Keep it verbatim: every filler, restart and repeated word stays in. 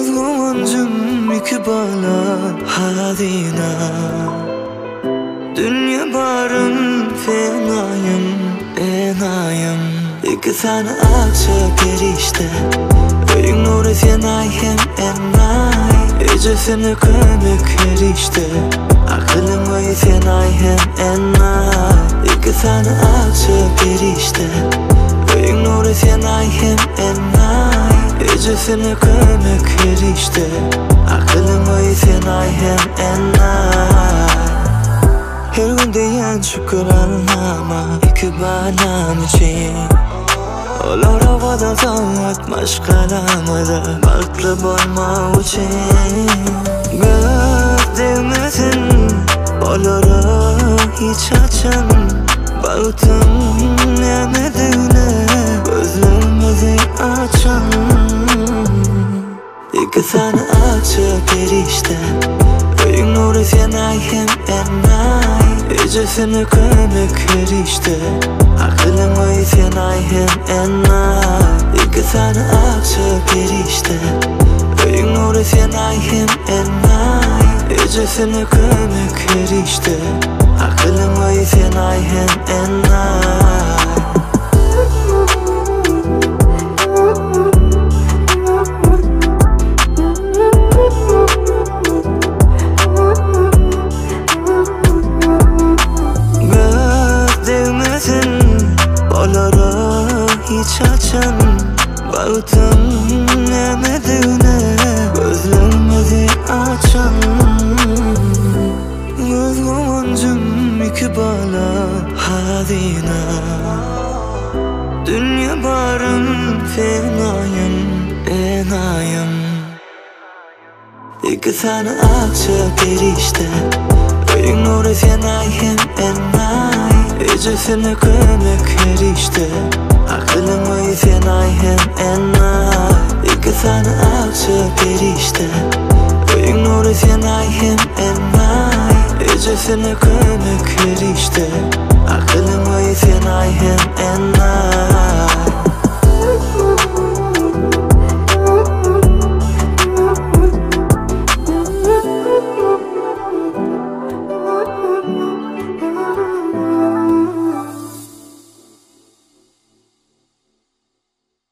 Mazlumun ikbalan hadina Dünya barım fenayım enayım İki tane açık erişte Öyün nuru fenay hem enay Ecefini könük erişte Akılım oyu fenay hem enay İki tane açık erişte Öyün nuru fenay hem enay Ecefini könük erişte Akılım oyu fenay hem enay Her gün diyen şükranlama iki banam için Olar havada dağıt maşkalamada Farklı bolma için Gördüğümüzün oları hiç açan Baktım yemediğine gözlerimizi açan İki tane açık erişte Öyün nuru fenay hem enay Ecefini könük erişte Akılım oyu fenay hem enay İki tane açık erişte Öyün nuru fenay hem enay Ecefini könük erişte Akılım oyu fenay hem enay hiç açan Baktım yemediğine gözlerimizi açan Gözlüğüncüm ikbala hadina Dünya barım fenayım enayım İki tane açık erişte Öyün nuru fenay hem enay Ecefini könük erişte Akılım oyu fenay hem enay İki tane açık erişte Öyün nuru fenay hem enay Ecefini könük erişte Akılım oyu fenay hem enay